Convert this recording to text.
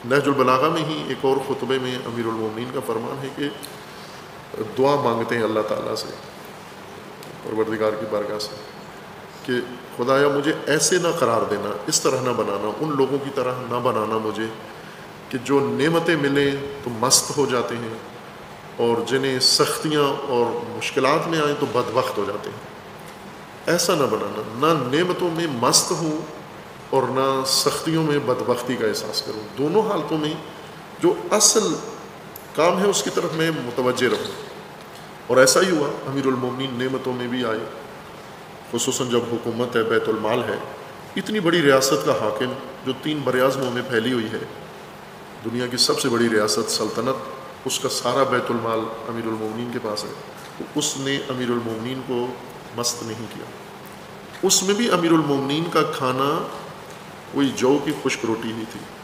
نہج البلاغہ میں ہی ایک اور خطبے میں امیر المومنین کا فرمان ہے کہ دعا مانگتے ہیں اللہ تعالیٰ سے پروردگار کی بارگاہ سے کہ خدایا مجھے ایسے نہ قرار دینا، اس طرح نہ بنانا، ان لوگوں کی طرح نہ بنانا مجھے کہ جو نعمتیں ملیں تو مست ہو جاتے ہیں اور جنہیں سختیاں اور مشکلات میں آئیں تو بدبخت ہو جاتے ہیں۔ ایسا نہ بنانا، نہ نعمتوں میں مست ہوں اور نہ سختیوں میں بدبختی کا احساس کروں، دونوں حالتوں میں جو اصل کام ہے اس کی طرف میں متوجہ رہوں۔ اور ایسا ہی ہوا، امیر المومنین نعمتوں میں بھی آئے، خصوصاً جب حکومت ہے، بیت المال ہے، اتنی بڑی ریاست کا حاکم جو 3 براعظموں میں پھیلی ہوئی ہے، دنیا کی سب سے بڑی ریاست سلطنت، اس کا سارا بیت المال امیر المومنین کے پاس ہے، اس نے امیر المومنین کو مست نہیں کیا۔ اس میں بھی امیر المومنین کا کھانا وہی جو کی خشک روٹی ہی تھی،